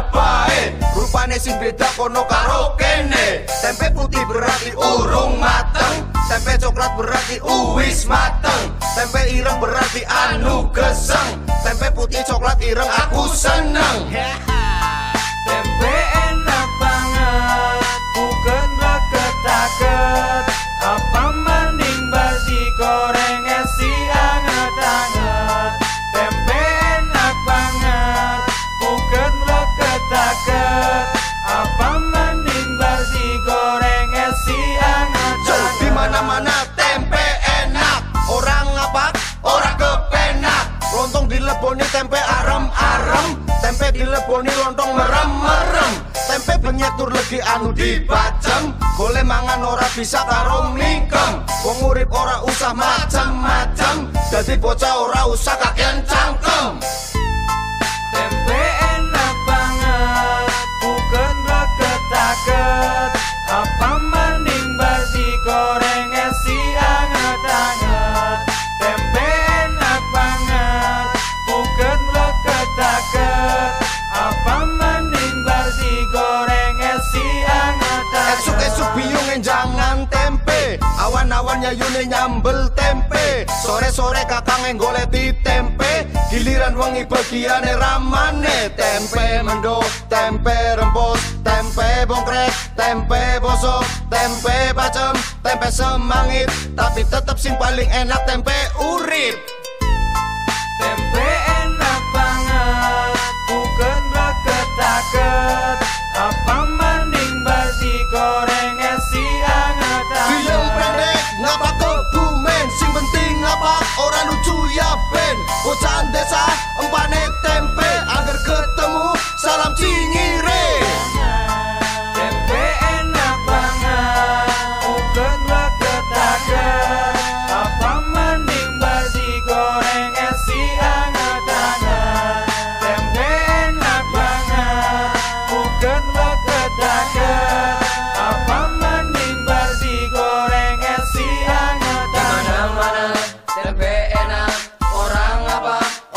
bae. Rupane sing beda kono karo kene. Tempe putih berarti urung mateng, tempe coklat berarti uwis mateng, tempe ireng berarti anu geseng, tempe putih coklat ireng aku seneng. Tempe enak banget, bukan reket-reket. Apa mending bar digoreng esi anget-anget. Tempe enak banget, bukan reket-reket. Apa mending bar digoreng esi anget-anget. Di mana-mana tempe enak, orang ngapak, orang kepenak. Lontong dileboni tempe arem-arem, tempe dileboni lontong merem-merem. Tempe benyek tur legi anu dibacem, goleh mangan ora bisa karo mingkem. Wong urip ora usah macem-macem, dadi bocah ora usah kakean cangkem. Tempe enak banget, bukan reket-reket. Apa mending bar digoreng esi anget-anget. Tempe enak banget, bukan reket-reket. Apa mending bar digoreng esi anget-anget. Esuk-esuk biyung jangan tempe, awan-awan yayune nyambel tempe. Sore-sore kakang goleti tempe, giliran wengi bagiane ramane. Tempe mendo, tempe rempos, tempe bongkrek, tempe bosok, tempe bacem, tempe semangit. Tapi tetep sing paling enak tempe urip. Tempe enak banget, bukan reket-reket. Apa mending bar digoreng esi anget-anget. Film pendek ngapa kebumen, sing penting ngapa orang lucu ya ben. Bocah desa empane tempe, agar ketemu salam cingire. Tempe enak banget, bukan reket-reket. Apa mending bar digoreng esi anget-anget. Tempe enak banget, bukan reket-reket. Apa mending bar digoreng esi anget-anget. Di mana-mana tempe enak, orang apa